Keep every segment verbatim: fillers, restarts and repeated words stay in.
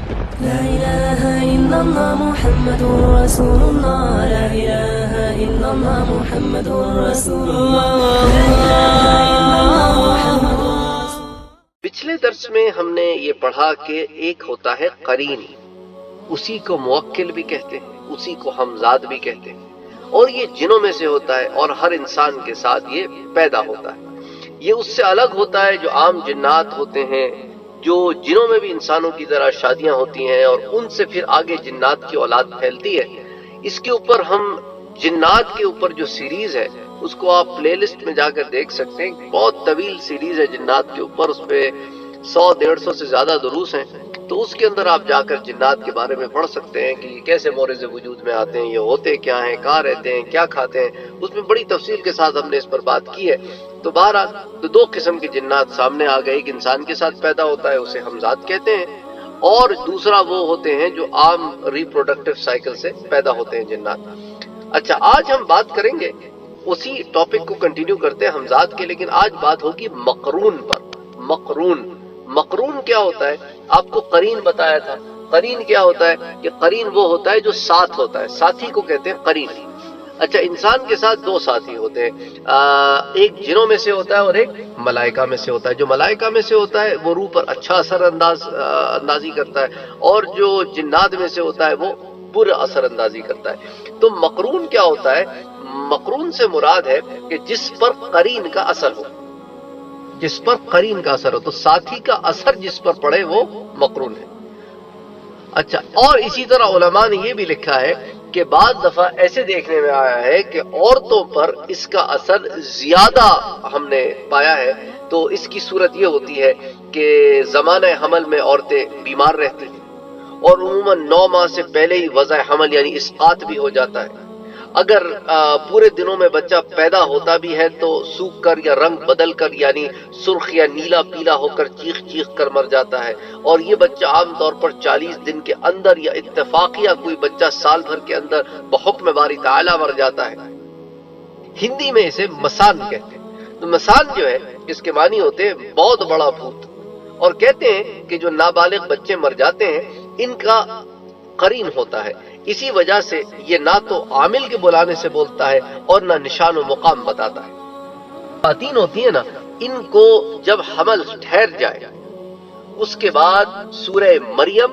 لا إله إلا الله محمد رسول الله لا إله إلا الله محمد رسول الله لا إله إلا الله محمد رسول الله۔ پچھلے درس میں ہم نے یہ پڑھا کہ ایک ہوتا ہے قرین، اسی کو موکل بھی کہتے ہیں، اسی کو ہمزاد بھی کہتے ہیں، اور یہ جنوں میں سے ہوتا ہے اور ہر انسان کے ساتھ یہ پیدا ہوتا ہے۔ یہ اس سے الگ ہوتا ہے جو عام جنات ہوتے ہیں، جو جنوں میں بھی انسانوں کی طرح شادیاں ہوتی ہیں اور ان سے پھر آگے جنات کی اولاد پھیلتی ہے۔ اس کے اوپر ہم جنات کے اوپر جو سیریز ہے اس کو آپ پلے لسٹ میں جا کر دیکھ سکتے ہیں، بہت طویل سیریز ہے جنات کے اوپر، اس پہ سو ڈیڑھ سو سے زیادہ دروس ہیں، تو اس کے اندر آپ جا کر جنات کے بارے میں پڑھ سکتے ہیں کہ یہ کیسے مورز وجود میں آتے ہیں، یہ ہوتے کیا ہیں، کہاں رہتے ہیں، کیا کھاتے ہیں، اس میں بڑی تفصیل کے ساتھ ہم نے اس پر بات کی ہے۔ تو بہرحال تو دو قسم کے جنات سامنے آ گئے، ایک انسان کے ساتھ پیدا ہوتا ہے اسے ہمزاد کہتے ہیں، اور دوسرا وہ ہوتے ہیں جو عام ریپروڈکٹیو سائیکل سے پیدا ہوتے ہیں جنات۔ اچھا، آج ہم بات کریں گے اسی ٹاپک کو کنٹینیو کرتے ہیں ہمزاد کے، لیکن آج بات ہوگی مقرون پر۔ مقرون مقرون کیا ہوتا ہے؟ آپ کو قرین بتایا تھا۔ قرین کیا ہوتا ہے؟ کہ قرین وہ ہوتا ہے جو ساتھ ہوتا ہے، ساتھی کو کہتے ہیں قرین۔ اچھا، انسان کے ساتھ دو ساتھی ہوتے ہیں، ایک جنوں میں سے ہوتا ہے اور ایک ملائکہ میں سے ہوتا ہے۔ جو ملائکہ میں سے ہوتا ہے وہ روح پر اچھا اثر انداز اندازی کرتا ہے، اور جو جنات میں سے ہوتا ہے وہ برا اثر اندازی کرتا ہے۔ تو مقرون کیا ہوتا ہے؟ مقرون سے مراد ہے کہ جس پر قرین کا اثر ہو، جس پر قرین کا اثر ہو، تو ساتھی کا اثر جس پر پڑے وہ مقرون ہے۔ اچھا، اور اسی طرح علماء نے یہ بھی لکھا ہے کہ بعض دفعہ ایسے دیکھنے میں آیا ہے کہ عورتوں پر اس کا اثر زیادہ ہم نے پایا ہے، تو اس کی صورت یہ ہوتی ہے کہ زمانہ حمل میں عورتیں بیمار رہتی ہیں، اور عموماً نو ماہ سے پہلے ہی وضع حمل یعنی اسقاط بھی ہو جاتا ہے۔ اگر پورے دنوں میں بچہ پیدا ہوتا بھی ہے تو سوکھ کر یا رنگ بدل کر یعنی سرخ یا نیلا پیلا ہو کر چیخ چیخ کر مر جاتا ہے، اور یہ بچہ عام طور پر چالیس دن کے اندر یا اتفاقیہ کوئی بچہ سال بھر کے اندر بحکم باری تعالی مر جاتا ہے۔ ہندی میں اسے مسان کہتے ہیں۔ تو مسان جو ہے اس کے معنی ہوتے ہیں بہت بڑا بھوت، اور کہتے ہیں کہ جو نابالغ بچے مر جاتے ہیں ان کا قرین ہوتا ہے، اسی وجہ سے یہ نہ تو عامل کے بلانے سے بولتا ہے اور نہ نشان و مقام بتاتا ہے۔ خواتین ہوتی ہیں نا، ان کو جب حمل ٹھہر جائے اس کے بعد سورہ مریم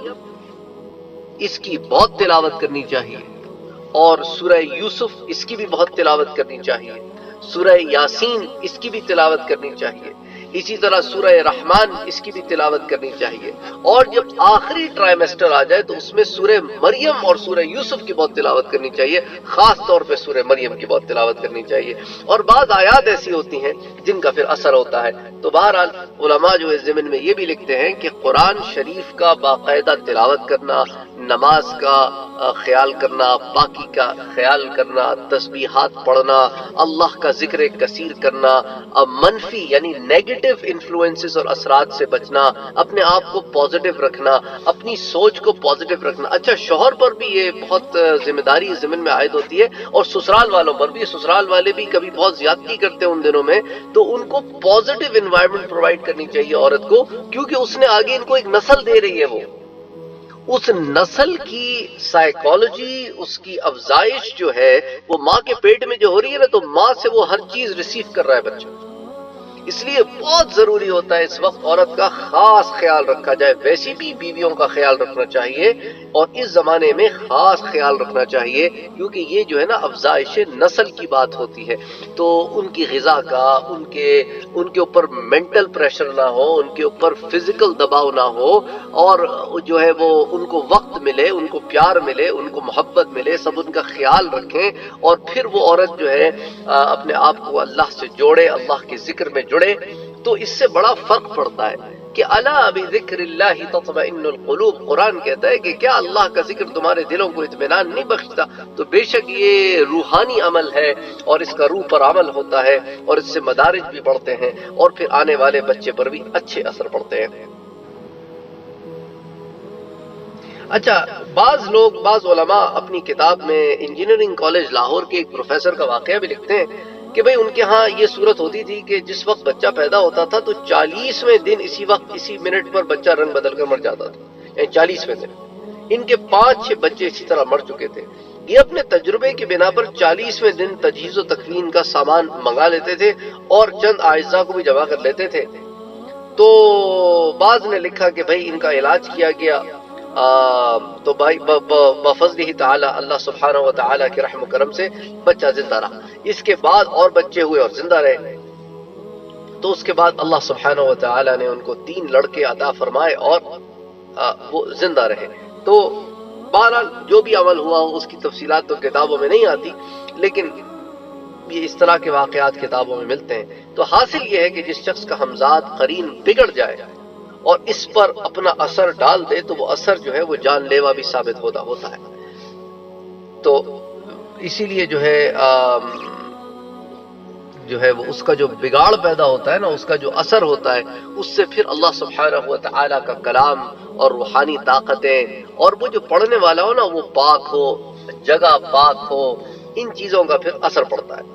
اس کی بہت تلاوت کرنی چاہیے، اور سورہ یوسف اس کی بھی بہت تلاوت کرنی چاہیے، سورہ یاسین اس کی بھی تلاوت کرنی چاہیے، اسی طرح سورہ رحمان اس کی بھی تلاوت کرنی چاہیے، اور جب آخری ٹرائمیسٹر آ جائے تو اس میں سورہ مریم اور سورہ یوسف کی بہت تلاوت کرنی چاہیے، خاص طور پہ سورہ مریم کی بہت تلاوت کرنی چاہیے۔ اور بعض آیات ایسی ہوتی ہیں جن کا پھر اثر ہوتا ہے۔ تو بہرحال علماء جو اس ضمن میں یہ بھی لکھتے ہیں کہ قرآن شریف کا باقاعدہ تلاوت کرنا، نماز کا خیال کرنا، پاکی کا خیال کرنا، تسبیحات پڑھنا، اللہ کا ذکر کثیر کرنا، منفی یعنی نیگیٹو انفلوئنسز اور اثرات سے بچنا، اپنے آپ کو پازیٹیو رکھنا، اپنی سوچ کو پازیٹیو رکھنا۔ اچھا، شوہر پر بھی یہ بہت ذمہ داری اس ضمن میں عائد ہوتی ہے، اور سسرال والوں پر بھی۔ سسرال والے بھی کبھی بہت زیادتی کرتے ہیں ان دنوں میں، تو ان کو پازیٹیو انوائرمنٹ پرووائڈ کرنی چاہیے عورت کو، کیونکہ اس نے آگے ان کو ایک نسل دے رہی ہے، وہ اس نسل کی سائیکالوجی، اس کی افزائش جو ہے وہ ماں کے پیٹ میں جو ہو رہی ہے نا، تو ماں سے وہ ہر چیز ریسیو کر رہا ہے بچہ۔ اس لیے بہت ضروری ہوتا ہے اس وقت عورت کا خاص خیال رکھا جائے۔ ویسی بھی بیویوں کا خیال رکھنا چاہیے، اور اس زمانے میں خاص خیال رکھنا چاہیے، کیونکہ یہ جو ہے نا افزائش نسل کی بات ہوتی ہے۔ تو ان کی غذا کا، ان کے ان کے اوپر مینٹل پریشر نہ ہو، ان کے اوپر فزیکل دباؤ نہ ہو، اور جو ہے وہ ان کو وقت ملے، ان کو پیار ملے، ان کو محبت ملے، سب ان کا خیال رکھیں، اور پھر وہ عورت جو ہے اپنے آپ کو اللہ سے جوڑے، اللہ کے ذکر میں جڑے، تو اس سے بڑا فرق پڑتا ہے کہ الا بذکر اللہ تطمئن القلوب۔ قرآن کہتا ہے کہ کیا اللہ کا ذکر تمہارے دلوں کو اطمینان نہیں بخشتا؟ تو بے شک یہ روحانی عمل ہے، اور اس کا روح پر عمل ہوتا ہے، اور اس سے مدارج بھی بڑھتے ہیں، اور پھر آنے والے بچے پر بھی اچھے اثر پڑتے ہیں۔ اچھا، بعض لوگ، بعض علماء اپنی کتاب میں انجینئرنگ کالج لاہور کے ایک پروفیسر کا واقعہ بھی لکھتے ہیں کہ بھئی ان کے ہاں یہ صورت ہوتی تھی کہ جس وقت بچہ پیدا ہوتا تھا تو چالیسویں دن اسی وقت اسی منٹ پر بچہ رنگ بدل کر مر جاتا تھا، چالیسویں دن ان کے پانچ چھ بچے اسی طرح مر چکے تھے. یہ اپنے تجربے کی بنا پر چالیسویں دن تجہیز و تکفین کا سامان منگا لیتے تھے اور چند اعزاء کو بھی جمع کر لیتے تھے. تو بعض نے لکھا کہ بھائی ان کا علاج کیا گیا آ, تو بھائی بفضلہ تعالی اللہ سبحانہ و تعالی کے رحم و کرم سے بچہ زندہ رہا. اس کے بعد اور بچے ہوئے اور زندہ رہے. تو اس کے بعد اللہ سبحانہ و تعالی نے ان کو تین لڑکے عطا فرمائے اور آ, وہ زندہ رہے. تو بہرحال جو بھی عمل ہوا ہو اس کی تفصیلات تو کتابوں میں نہیں آتی، لیکن یہ اس طرح کے واقعات کتابوں میں ملتے ہیں. تو حاصل یہ ہے کہ جس شخص کا ہمزاد قرین بگڑ جائے اور اس پر اپنا اثر ڈال دے تو وہ اثر جو ہے وہ جان لیوا بھی ثابت ہوتا ہوتا ہے. تو اسی لیے جو ہے جو ہے وہ اس کا جو بگاڑ پیدا ہوتا ہے نا، اس کا جو اثر ہوتا ہے، اس سے پھر اللہ سبحانہ و تعالی کا کلام اور روحانی طاقتیں اور وہ جو پڑھنے والا ہو نا وہ پاک ہو، جگہ پاک ہو، ان چیزوں کا پھر اثر پڑتا ہے.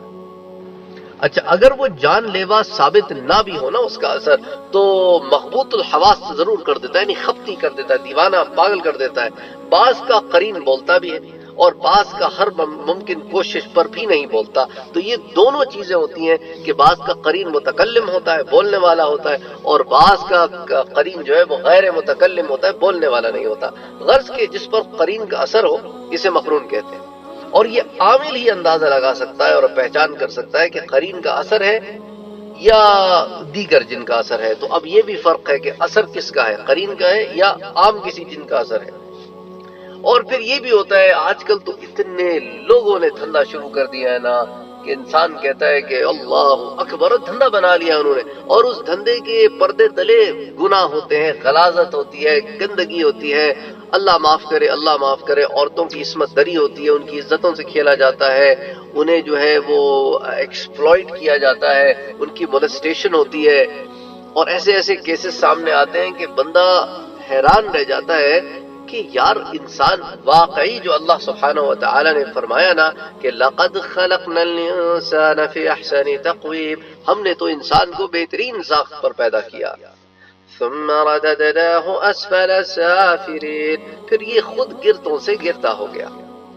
اچھا اگر وہ جان لیوا ثابت نہ بھی ہو نا اس کا اثر، تو مخبوط الحواس ضرور کر دیتا ہے، یعنی خفتی کر دیتا ہے، دیوانہ پاگل کر دیتا ہے. بعض کا قرین بولتا بھی ہے اور بعض کا ہر ممکن کوشش پر بھی نہیں بولتا. تو یہ دونوں چیزیں ہوتی ہیں کہ بعض کا قرین متکلم ہوتا ہے، بولنے والا ہوتا ہے، اور بعض کا قرین جو ہے وہ غیر متکلم ہوتا ہے، بولنے والا نہیں ہوتا. غرض کہ جس پر قرین کا اثر ہو اسے مقرون کہتے ہیں. اور یہ عامل ہی اندازہ لگا سکتا ہے اور پہچان کر سکتا ہے کہ قرین کا اثر ہے یا دیگر جن کا اثر ہے. تو اب یہ بھی فرق ہے کہ اثر کس کا ہے، قرین کا ہے یا عام کسی جن کا اثر ہے. اور پھر یہ بھی ہوتا ہے آج کل تو اتنے لوگوں نے دھندا شروع کر دیا ہے نا کہ انسان کہتا ہے کہ اللہ اکبر، دھندا بنا لیا انہوں نے، اور اس دھندے کے پردے تلے گناہ ہوتے ہیں، غلاظت ہوتی ہے، گندگی ہوتی ہے. اللہ معاف کرے، اللہ معاف کرے. عورتوں کی عصمت دری ہوتی ہے، ان کی عزتوں سے کھیلا جاتا ہے، انہیں جو ہے وہ ایکسپلوئٹ کیا جاتا ہے، ان کی مولسٹیشن ہوتی ہے. اور ایسے ایسے کیسز سامنے آتے ہیں کہ بندہ حیران رہ جاتا ہے کہ یار انسان واقعی جو اللہ سبحانہ و تعالی نے فرمایا نا کہ لَقَدْ خَلَقْنَا الْإِنسَانَ فِي أَحْسَنِ تَقْوِيمٍ، ہم نے تو انسان کو بہترین ساخت پر پیدا کیا. ثُمَّ رَدَدْنَاهُ أَسْفَلَ سَافِلِينَ، پھر یہ خود گرتوں سے گرتا ہو گیا.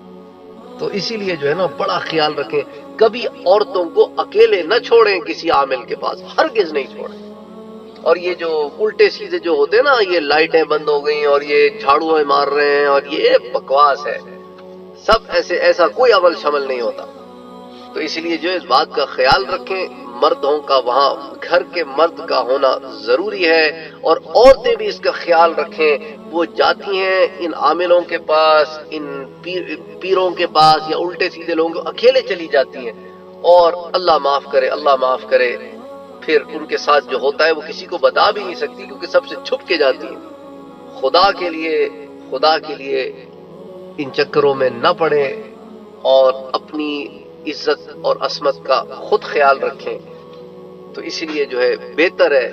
تو اسی لیے جو ہے نا بڑا خیال رکھیں، کبھی عورتوں کو اکیلے نہ چھوڑیں کسی عامل کے پاس، ہرگز نہیں چھوڑیں. اور یہ جو الٹے سیدھے جو ہوتے ہیں نا، یہ لائٹیں بند ہو گئیں اور یہ جھاڑو مار رہے ہیں اور یہ بکواس ہے، سب ایسے ایسا کوئی عمل شمل نہیں ہوتا. تو اس لیے جو اس بات کا خیال رکھیں، مردوں کا وہاں گھر کے مرد کا ہونا ضروری ہے، اور عورتیں بھی اس کا خیال رکھیں. وہ جاتی ہیں ان عاملوں کے پاس، ان پیر پیروں کے پاس یا الٹے سیدھے لوگوں کو اکیلے چلی جاتی ہیں، اور اللہ معاف کرے، اللہ معاف کرے، پھر ان کے ساتھ جو ہوتا ہے وہ کسی کو بتا بھی نہیں سکتی کیونکہ سب سے چھپ کے جاتی ہیں. خدا کے لیے خدا کے لیے ان چکروں میں نہ پڑیں اور اپنی عزت اور عصمت کا خود خیال رکھیں. تو اسی لیے جو ہے بہتر ہے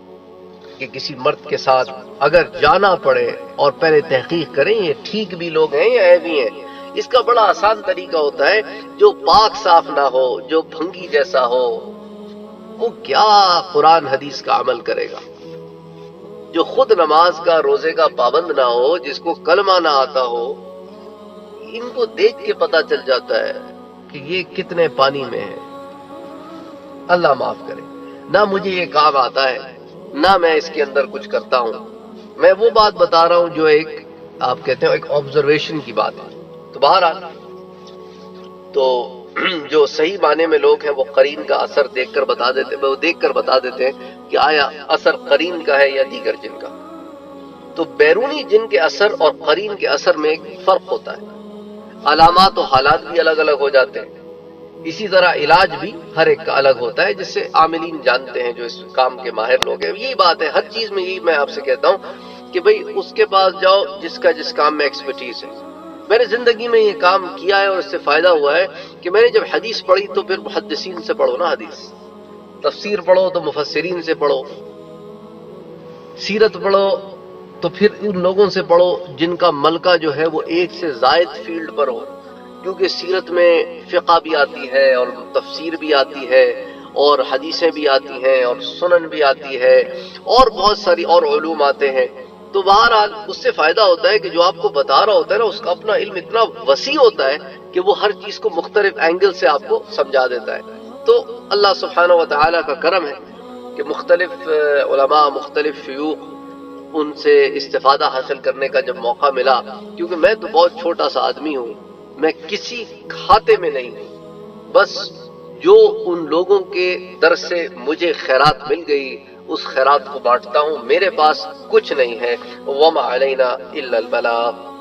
کہ کسی مرد کے ساتھ اگر جانا پڑے اور پہلے تحقیق کریں یہ ٹھیک بھی لوگ ہیں یا ایبی ہیں. اس کا بڑا آسان طریقہ ہوتا ہے، جو پاک صاف نہ ہو، جو بھنگی جیسا ہو، وہ کیا قرآن حدیث کا عمل کرے گا؟ جو خود نماز کا روزے کا پابند نہ ہو، جس کو کلمہ نہ آتا ہو، ان کو دیکھ کے پتہ چل جاتا ہے کہ یہ کتنے پانی میں ہے. اللہ معاف کرے. نہ مجھے یہ کام آتا ہے، نہ میں اس کے اندر کچھ کرتا ہوں. میں وہ بات بتا رہا ہوں جو ایک آپ کہتے ہیں ایک آبزرویشن کی بات ہے. تو بہرحال تو جو صحیح معنی میں لوگ ہیں وہ قرین کا اثر دیکھ کر بتا دیتے وہ دیکھ کر بتا دیتے ہیں کہ آیا اثر قرین کا ہے یا دیگر جن کا. تو بیرونی جن کے اثر اور قرین کے اثر میں ایک فرق ہوتا ہے. علامات و حالات بھی الگ الگ ہو جاتے ہیں. اسی طرح علاج بھی ہر ایک کا الگ ہوتا ہے، جس سے عاملین جانتے ہیں جو اس کام کے ماہر لوگ ہیں. یہی بات ہے ہر چیز میں، یہی میں آپ سے کہتا ہوں کہ بھئی اس کے پاس جاؤ جس کا جس کام میں ایکسپرٹیز ہے. میں نے زندگی میں یہ کام کیا ہے اور اس سے فائدہ ہوا ہے کہ میں نے جب حدیث پڑھی تو پھر محدثین سے پڑھو نا حدیث، تفسیر پڑھو تو مفسرین سے پڑھو، سیرت پڑھو تو پھر ان لوگوں سے پڑھو جن کا ملکہ جو ہے وہ ایک سے زائد فیلڈ پر ہو. کیونکہ سیرت میں فقہ بھی آتی ہے اور تفسیر بھی آتی ہے اور حدیثیں بھی آتی ہیں اور سنن بھی آتی ہے اور بہت ساری اور علوم آتے ہیں. تو بہرحال اس سے فائدہ ہوتا ہے کہ جو آپ کو بتا رہا ہوتا ہے نا اس کا اپنا علم اتنا وسیع ہوتا ہے کہ وہ ہر چیز کو مختلف اینگل سے آپ کو سمجھا دیتا ہے. تو اللہ سبحانہ و تعالیٰ کا کرم ہے کہ مختلف علماء، مختلف شیوخ، ان سے استفادہ حاصل کرنے کا جب موقع ملا، کیونکہ میں تو بہت چھوٹا سا آدمی ہوں، میں کسی کھاتے میں نہیں ہوں، بس جو ان لوگوں کے در سے مجھے خیرات مل گئی اس خیرات کو بانٹتا ہوں. میرے پاس کچھ نہیں ہے. وما علینا الا البلاغ.